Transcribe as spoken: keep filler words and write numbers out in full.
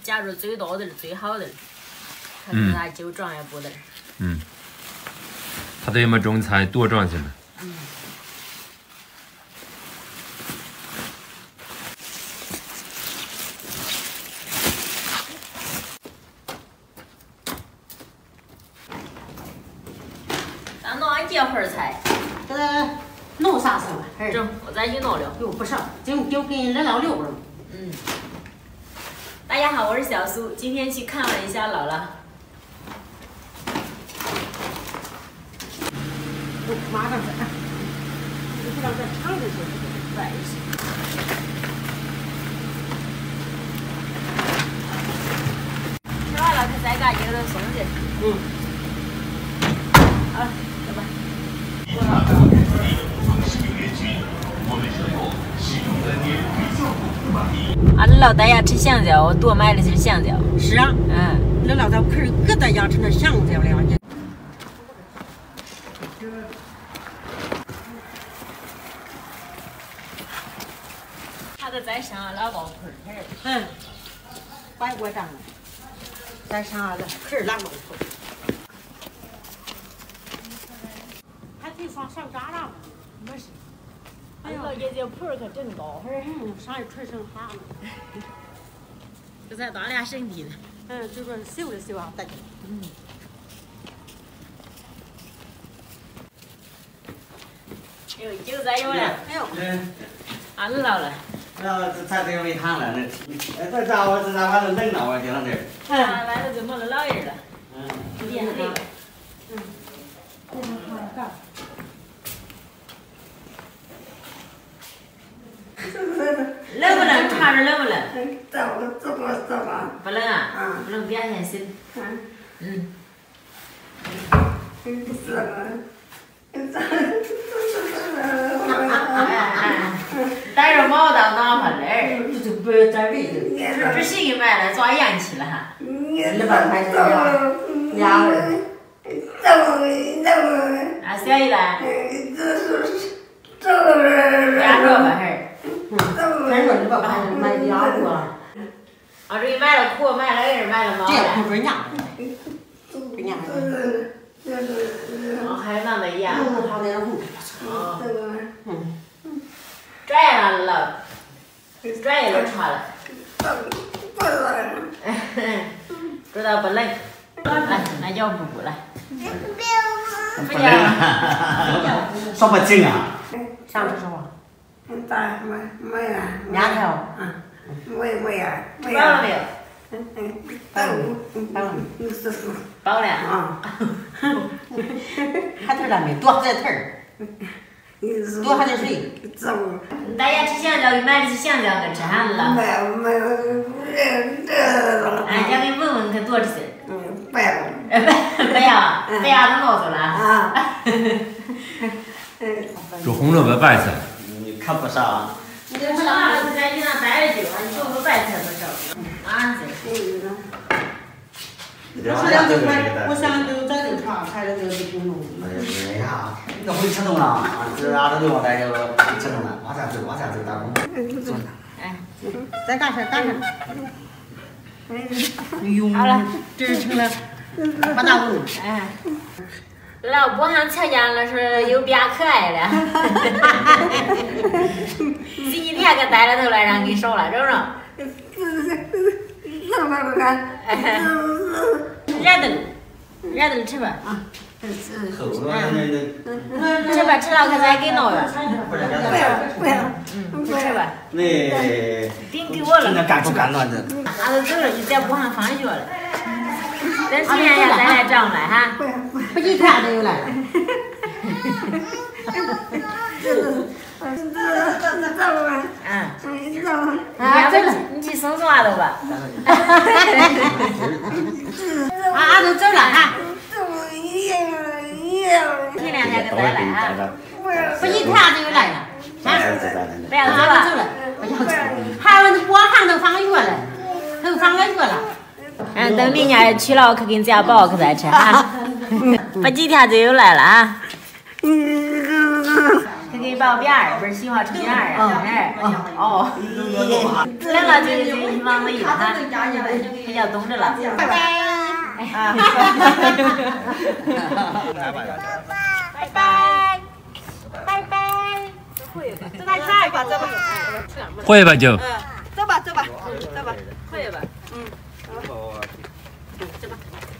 夹住最多的最好的，看是他酒庄也不得。 嗯，他都没种菜多种去了。 嗯。咱弄俺这会儿菜， 这个弄啥事了？还是整，我再去弄了。 又不少，就就给人老六了。 嗯。大家好，我是小苏，今天去看望一下姥姥。 马上是，你不知道这长的就是外事。 吃完了，可再干几个送去。 嗯。 好了，走吧。俺老大家吃香蕉，我多买了些香蕉。 是啊。 嗯。 那老大可是疙瘩养成了香蕉了。 他都在上老高盆儿， 嗯，拐过账了，在上了可是老高盆。还得上上渣了，没事。 哎呦，这这盆儿可真高盆儿， 嗯，上一盆剩啥了？ 这才当俩身体呢。 嗯，就说修了修啊，大家。 嗯。哎呦，酒再有了。 哎呦。 嗯。 俺老了。 那这菜都没烫了，那哎，这家伙这家伙冷了，我听到这儿。 嗯，外头就没了老人了。 嗯。 变黑了。 嗯。这能看干。 冷不冷？茶着冷不冷？ 冷，怎么怎么？ 不冷啊？ 嗯。 不冷，表现心。 嗯。 嗯。 嗯，是啊。 带着毛当暖和嘞， 这不是在位的， 这这谁给买了？装烟气了哈。 二百块钱呀，俩人。 啊，小姨来。 这是这人。 俩萝卜还是？ 嗯，反正你爸爸买俩个。 啊，这买了苦，买了二，买了毛。 这不准娘。准娘。 哦，还有那么一样。 嗯，好点红。 哦。 嗯。 转眼了，转眼就穿了。 不冷。 知道不冷。来，那要不不来。 不冷啊！什么劲啊？ 啥时候啊？ 大没没呀？ 两条。 嗯。没没呀？没包了没有？ 嗯嗯。包包了。 嗯，是是。 包了。 啊。 还头了没？多还在头儿。多还在水。 走。 大家吃香蕉，给买的是香蕉，可吃哈了。 没有没有，这这。 哎，叫给问问可多吃些。 嗯，不要。 不要，不要都弄走了。 啊。 这红萝卜白菜。 你看不上。 你这吃完了，在你那待着久了，你说个白菜不少。啊，是。 我想就买，我想就在这茶，开了这个挺浓。 哎呀，你都会吃动了，这丫头对我来就吃动了，往下走，往下走，大公。 哎， 再干啥干啥。哎呦， 好了， 这是成了八大碗。 哎，老不喊瞧见了，说又变可爱了。这几天可呆了头了，让给烧了，整整。 那那个。 热的，热的吃吧啊。 口子那吃吧，吃了可再给弄了。 不是不要不要。 嗯，不吃吧。 那。 顶给我了。 真的干出干乱的。 俺都走了，就在武汉放学了。等几天下再来找来哈。 不一天就有来了。 嗯。 啊，走了。 你去送送俺都吧。 啊，俺都走了哈。 前两天可再来啊。 不一天就有来了。 不要走了。 走了。不要走。还有我还都放学了，都放了学了。 嗯，等明年去了，我可给你家包可再吃哈。不几天就又来了啊。给给你报边儿，不是喜欢出边儿啊？哎，哦，来了就就就往那一看，他叫懂着了。拜拜。啊。拜拜。拜拜。走吧，下一个，走吧。 会吧就。 走吧，走吧，走吧， 会吧。 嗯。走吧。